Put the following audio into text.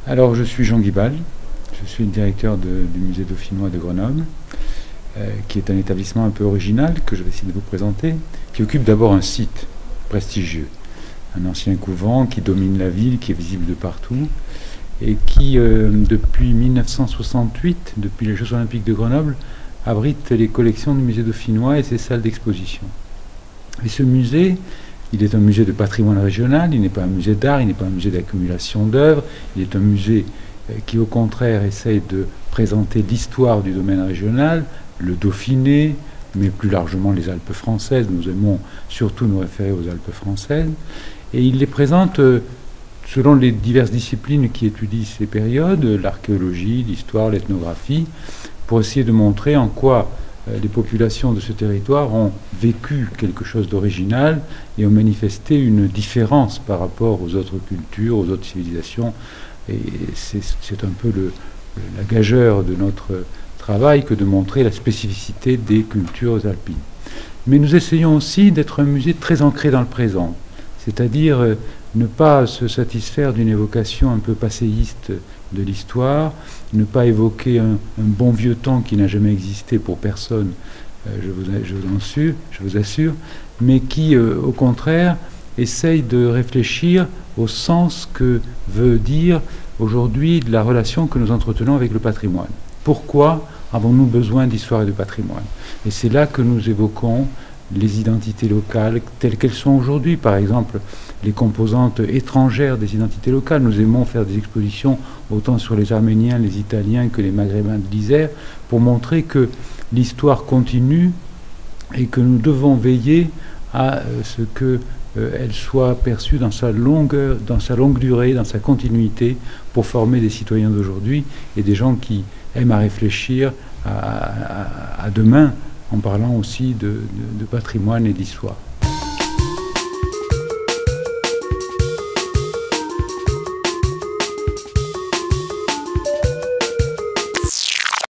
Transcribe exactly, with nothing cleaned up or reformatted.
Alors, je suis Jean Guibal, je suis le directeur de, du musée dauphinois de Grenoble, euh, qui est un établissement un peu original que je vais essayer de vous présenter, qui occupe d'abord un site prestigieux, un ancien couvent qui domine la ville, qui est visible de partout, et qui, euh, depuis mille neuf cent soixante-huit, depuis les Jeux Olympiques de Grenoble, abrite les collections du musée dauphinois et ses salles d'exposition. Et ce musée, il est un musée de patrimoine régional, il n'est pas un musée d'art, il n'est pas un musée d'accumulation d'œuvres, il est un musée qui au contraire essaye de présenter l'histoire du domaine régional, le Dauphiné, mais plus largement les Alpes françaises. Nous aimons surtout nous référer aux Alpes françaises, et il les présente selon les diverses disciplines qui étudient ces périodes, l'archéologie, l'histoire, l'ethnographie, pour essayer de montrer en quoi les populations de ce territoire ont vécu quelque chose d'original et ont manifesté une différence par rapport aux autres cultures, aux autres civilisations. Et c'est un peu le, la gageure de notre travail que de montrer la spécificité des cultures alpines. Mais nous essayons aussi d'être un musée très ancré dans le présent, c'est-à-dire ne pas se satisfaire d'une évocation un peu passéiste de l'histoire, ne pas évoquer un, un bon vieux temps qui n'a jamais existé pour personne, euh, je, vous, je, vous en assure, je vous assure, mais qui, euh, au contraire, essaye de réfléchir au sens que veut dire aujourd'hui la relation que nous entretenons avec le patrimoine. Pourquoi avons-nous besoin d'histoire et de patrimoine? Et c'est là que nous évoquons les identités locales telles qu'elles sont aujourd'hui, par exemple les composantes étrangères des identités locales. Nous aimons faire des expositions autant sur les Arméniens, les Italiens que les Maghrébins de l'Isère, pour montrer que l'histoire continue et que nous devons veiller à ce que euh, elle soit perçue dans sa longueur, dans sa longue durée, dans sa continuité, pour former des citoyens d'aujourd'hui et des gens qui aiment à réfléchir à, à, à demain, en parlant aussi de, de, de patrimoine et d'histoire.